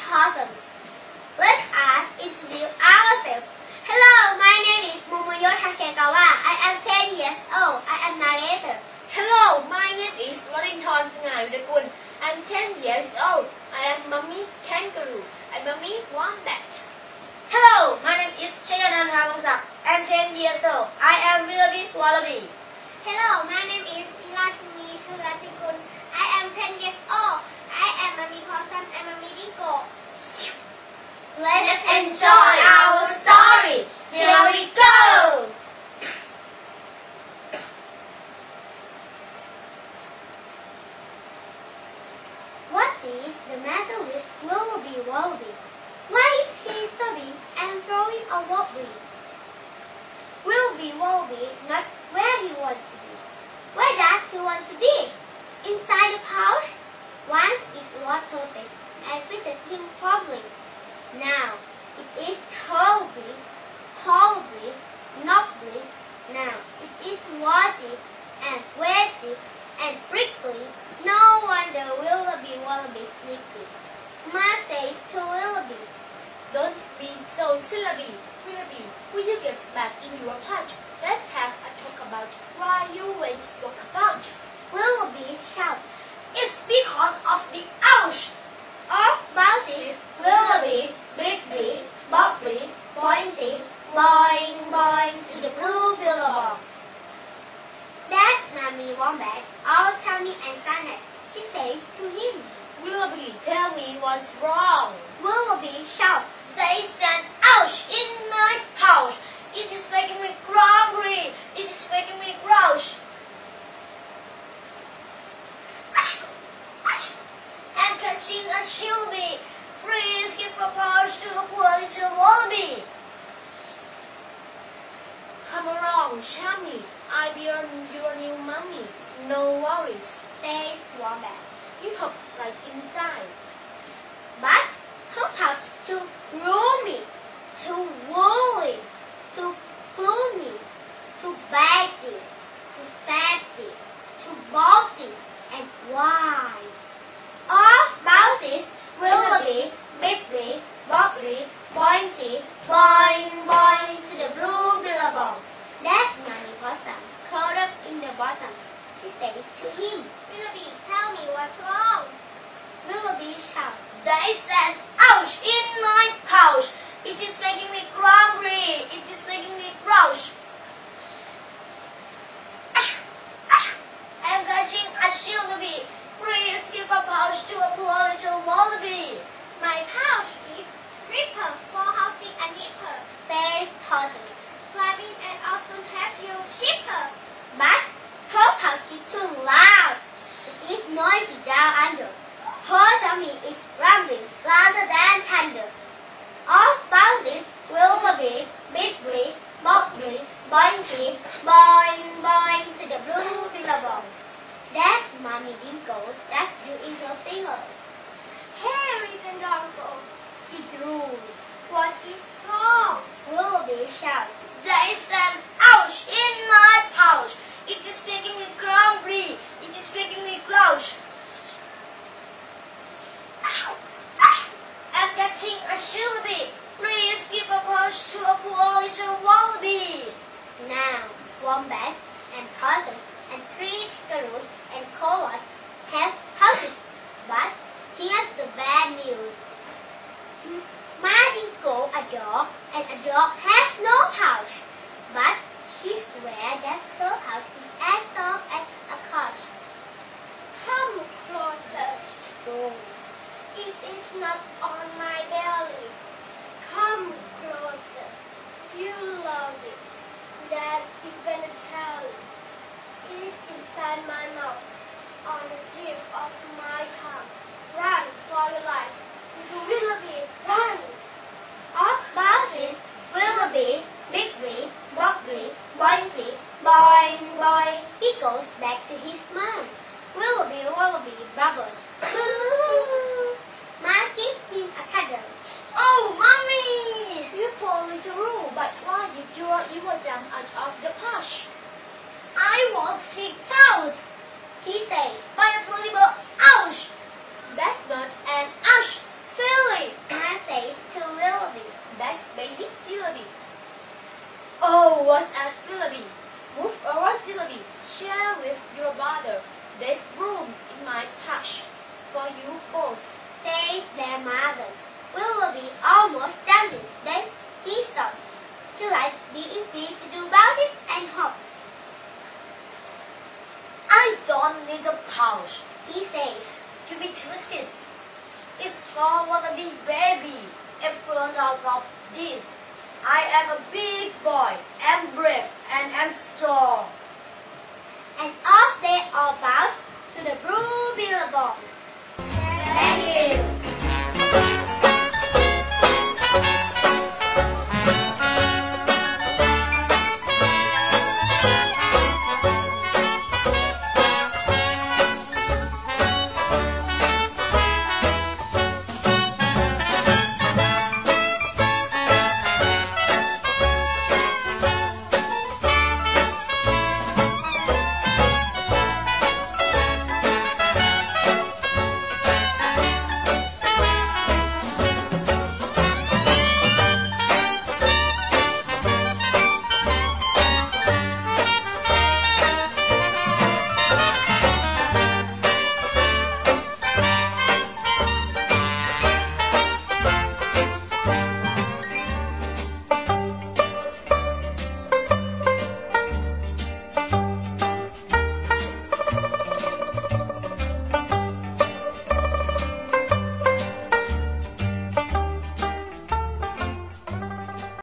possums. Let us introduce ourselves. Hello, my name is Momoyo Takekawa. I am 10 years old. I am narrator. Hello, my name is Lorinton Sngaivirakul. I'm 10 years old. I am Mummy Kangaroo. I'm Mummy Wombat. Hello, my name is Chayanan Hamongsak. I'm 10 years old. I am Willoughby Wallaby. Hello, my name is Lasmi Chulatikun. I am 10 years old. I am Mummy Possum and Mummy Dingo. Let us enjoy our story. Here we go. What is the matter with Willoughby Wallaby? Why is he stopping and throwing a wobbly? Willoughby Wallaby not where he wants to be. Where does he want to be? Inside the pouch? Once it was perfect and fitted him properly. Now it is horribly, knobbly. Now it is warty and wetty and prickly. No wonder Willoughby Wallaby is prickly. Ma says to Willoughby, Don't be so silly, Willoughby. Will you get back in your pouch? Let's have a talk about why you went walkabout. Willoughby shouts, It's because of the ouch. all about this Willoughby, Biggly, Bobbly, Pointy, boing, boing to the blue billabong. That's Mummy Wombat, all tummy and stomach, she says to him. Willoughby, tell me what's wrong. Willoughby shouts, There is an ouch in my pouch. It is making me grumpy. It is making me grouch. I'm catching a chilby. Please give a pouch to a poor little wallaby. Come along, Chummy. I'll be your new mummy. No worries. says Wombat. You hop right inside. But her pouch too roomy, too woolly, too gloomy, too baggy, too sassy, too bolty, and wide. Off bounces Willoughby, Biggly, Bobbly, Pointy, boing, boing to the blue billabong. That's Mummy Possum, curled up in the bottom. She says to him, Willoughby, tell me what's wrong. Willoughby shouts, There is an ouch in my pouch. It is making me grumpy. It is making me grouch. I am catching a chilby. Please give a pouch to a poor little wallaby. My pouch is ripper for housing a nipper, says Possum. Flapping and also have you shipper. But her pouch is too loud. It is noisy down under. Her tummy is rumbling louder than thunder. Off bounces Willoughby, Biggly, Bobbly, Pointy, boing, boing to the blue billabong. That's Mummy Dingo just doing her finger. Hey, little doggo, she drools. What is wrong? Willoughby shouts. There is an ouch in my pouch. It is making me grumpy. It is making me grouch. I'm catching a chilby. Please give a pouch to a poor little wallaby. Now, wombats and possums and tree squirrels and koalas have houses, but here's the bad news. Ma Dingo a dog, and a dog has no pouch, but she swears that her house is as soft as a couch. Come closer, she groans. It is not on my belly. Come closer. You love it. That's even a tell. It is inside my mouth, on the tip of my tongue. Run for your life. Little Willoughby, run! Off bounces Willoughby, Biggly, Bobbly, Pointy, boing, boing. He goes back to his mom. Willoughby, Wallaby, bubbles. Boo! Ma gives him a cuddle. Oh, Mommy! You poor little roo, but why did your evil jump out of the pouch? I was kicked out He says, by a terrible ouch. That's not an ouch. baby Dillaby. Oh, what's a Dillaby? Move over, Dillaby. Share with your mother. There's room in my pouch for you both, says their mother. Willoughby almost jumped. Then he stopped. He liked being free to do bounties and hops. I don't need a pouch, He says. Give it to sis. It's for wannabe baby. If grown out of this, I am a big boy, am brave, and am strong. And off they all bounced to the Blue Billabong. Thank you.